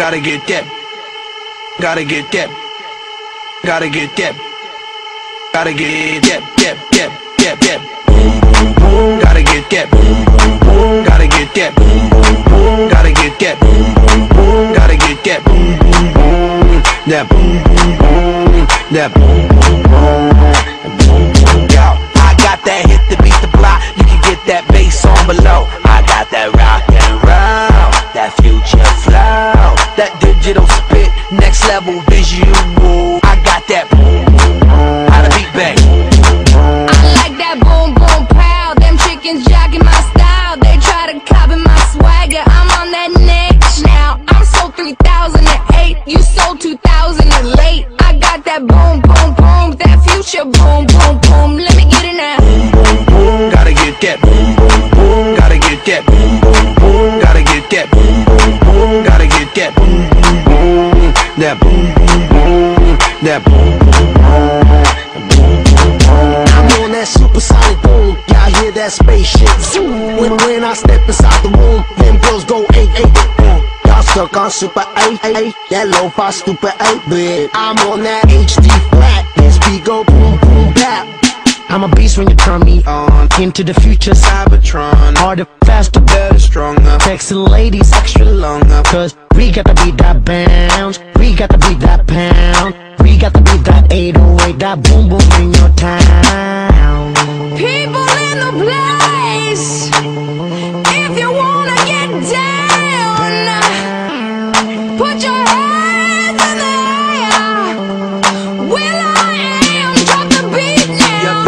Gotta get that. Gotta get that. Gotta get that. Gotta get that. Gotta get that. Gotta get that. Gotta get that. Gotta get that. That boom boom boom. That boom boom boom. Yo, I got that hit to beat the block. You can get that bass on below. I got that rock and roll, that future flow, that digital spit, next level visual. I got that boom boom boom. How the beat bang. I like that boom boom pow. Them chickens jogging my style. They try to copy my swagger. I'm on that next now. I'm sold 3008. You sold 2000 and late. I got that boom boom boom. That future boom boom boom. Let me get it now. Boom boom boom. Gotta get that. Boom boom boom. Gotta get that. Boom boom boom. Gotta get that. Boom boom boom. Gotta get that. Boom boom boom. That boom boom boom. That boom boom boom. I'm on that supersonic boom. Y'all hear that spaceship zoom. When I step inside the room, them girls go 8-8. Y'all stuck on super 8-8. That lo-fi stupid 8-bit. I'm on that HD flat. This beat go boom boom bap. I'm a beast when you turn me on. Into the future, Cybertron. Harder, faster, better, stronger. Sexy ladies, extra longer. Cause we got to beat that bounce. We got to beat that pound. We got to beat that 808. That boom boom in your town. People in the place. If you wanna get down, put your hands in the air. Will I am, drop the beat now.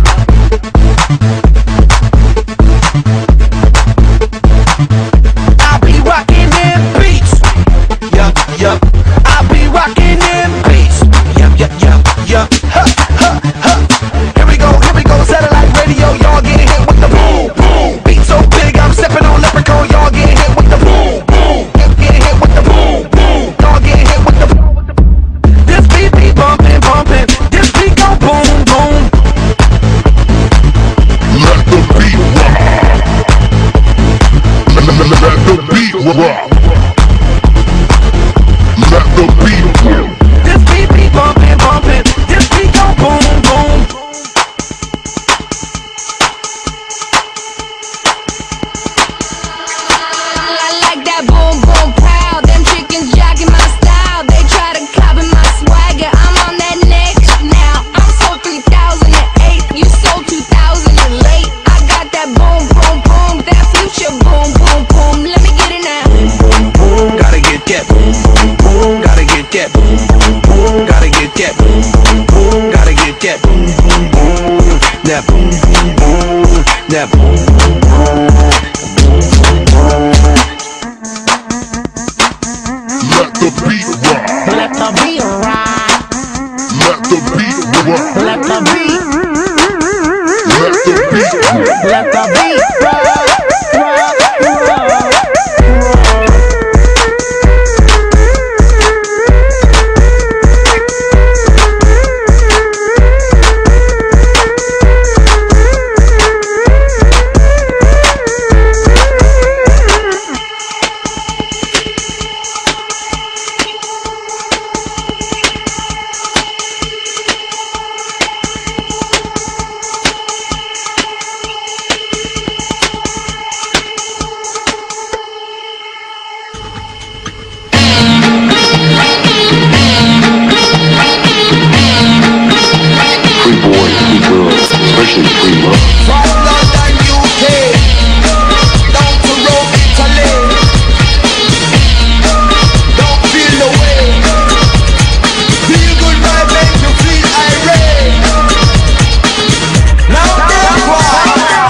I be rocking them beats. Yup, yup. I be rocking them beats. Yup, yup, yup, yup. Ha, ha, ha. Here we go, satellite radio. Y'all getting hit with the boom, boom. Beat so big, I'm stepping on leprechaun. Y'all getting hit with the boom, boom. Getting hit with the boom, boom. Y'all getting hit with the boom. This beat be bumping, bumping. This beat go boom, boom. Let the beat rock. Let the beat rock. Let the beat rock. This beat be bumping, bumping. This beat go boom, boom. I like that boom boom pow. Them chickens jogging my style. They try to copy my swagger. I'm on that next now. I'm sold 3008. You sold 2000 and late. I got that boom boom boom. That future boom boom boom. Let me get it now. Boom, boom, boom. Gotta get that. Boom, boom, boom. Gotta get that. Boom, boom, boom. Gotta get that. Boom, boom, boom. Gotta get that. Boom, boom, boom. That boom, boom, boom. That boom, boom, boom. Let the beat rock. Let the beat rock. Let the beat rock. Let the beat. Let the beat rock. Let the beat rock. Free boys, free girls, especially free love. From London, UK, down to Rome, Italy. Don't feel the way. Feel good vibe make you feel irate. Now that's why.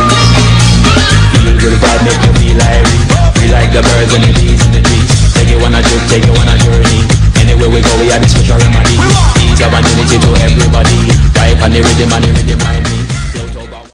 Make you feel irate. We like the birds and the bees in the trees. Take it one we go, we are the special remedy. Ease of and unity to everybody. Right on the rhythm and the rhythm.